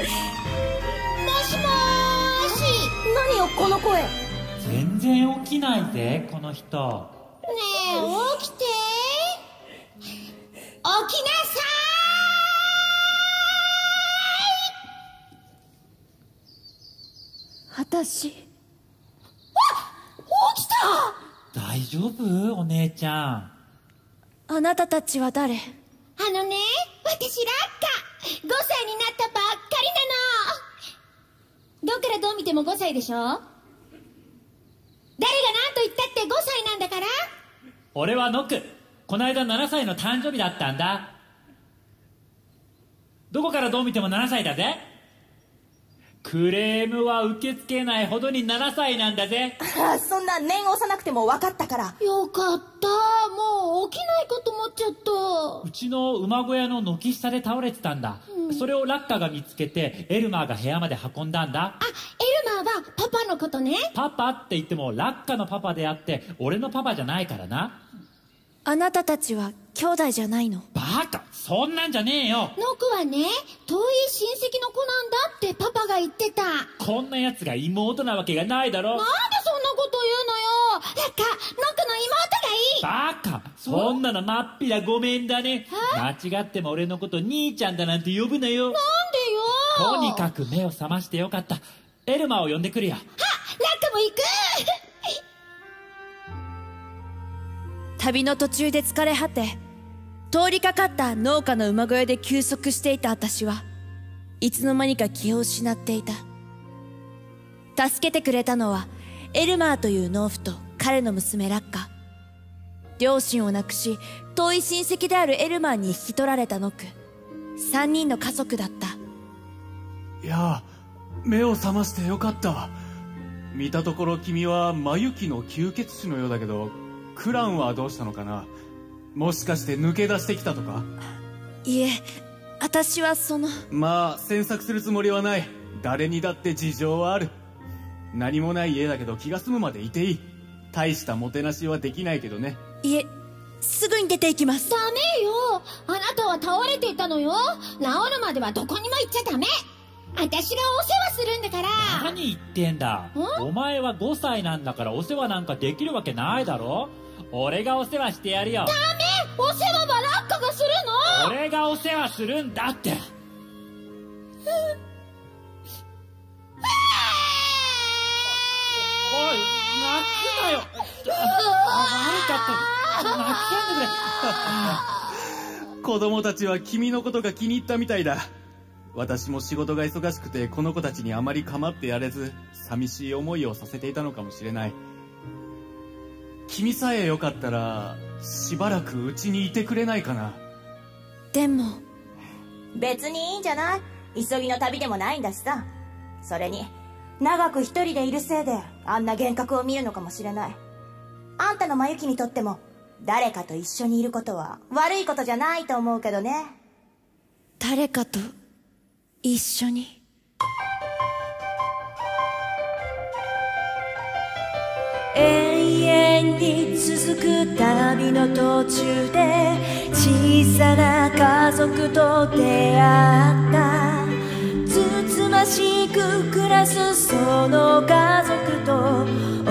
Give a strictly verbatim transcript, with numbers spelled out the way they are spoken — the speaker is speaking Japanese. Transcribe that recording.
しもーし。 何よこの声。 全然起きないぜこの人。 ねえ起きて。起きなさーい。私。 あ、起きた。 大丈夫お姉ちゃん。 あなたたちは誰？ あのね、私ラッカ。ごさいになったばっかりなの。どっからどう見てもごさいでしょ。誰が何と言ったってごさいなんだから。 俺はノク。この間ななさいの誕生日だったんだ。どこからどう見てもななさいだぜ。クレームは受け付けないほどにななさいなんだぜ。 そんな念押さなくても分かったから。 よかった。もう起きないかと思っちゃった。 うちの馬小屋の軒下で倒れてたんだ、うん、それをラッカが見つけてエルマーが部屋まで運んだんだ。 あ、エルマーはパパのことね。 パパって言ってもラッカのパパであって俺のパパじゃないからな。 あなたたちは兄弟じゃないの？ バカ、そんなんじゃねえよ。 ノクはね、遠い親戚の子なんだってパパが言ってた。 こんな奴が妹なわけがないだろ。 なんでそんなこと言うのよ。ラッカ、ノクの妹がいい。 バカ、そんなのまっぴらごめんだね。間違っても俺のこと兄ちゃんだなんて呼ぶなよ。 なんでよ。 とにかく目を覚ましてよかった。エルマを呼んでくるよ。はっ、 ラッカも行く。 旅の途中で疲れ果て、通りかかった農家の馬小屋で休息していた私はいつの間にか気を失っていた。助けてくれたのはエルマーという農夫と彼の娘ラッカ。両親を亡くし遠い親戚であるエルマーに引き取られたノク。三人の家族だった。 いや、目を覚ましてよかった。見たところ君はマユキの吸血種のようだけど、クランはどうしたのかな。もしかして抜け出してきたとか。 いえ、私はその。 まあ詮索するつもりはない。誰にだって事情はある。何もない家だけど気が済むまでいていい。大したもてなしはできないけどね。 いえ、すぐに出て行きます。 ダメよ。あなたは倒れていたのよ。治るまではどこにも行っちゃダメ。私がお世話するんだから。 何言ってんだ。お前はごさいなんだからお世話なんかできるわけないだろ。俺がお世話してやるよ。 ダメ。お世話はラッカがするの。 俺がお世話するんだって。おい、泣くなよ。悪かった。泣かんでくれ。 子供たちは君のことが気に入ったみたいだ。私も仕事が忙しくてこの子たちにあまり構ってやれず、寂しい思いをさせていたのかもしれない。君さえよかったらしばらくうちにいてくれないかな。 でも別にいいんじゃない。急ぎの旅でもないんだしさ。それに長く一人でいるせいであんな幻覚を見るのかもしれない。あんたのマユキにとっても誰かと一緒にいることは悪いことじゃないと思うけどね。 誰かと一緒に。永遠に続く旅の途中で小さな家族と出会った。つつましく暮らすその家族と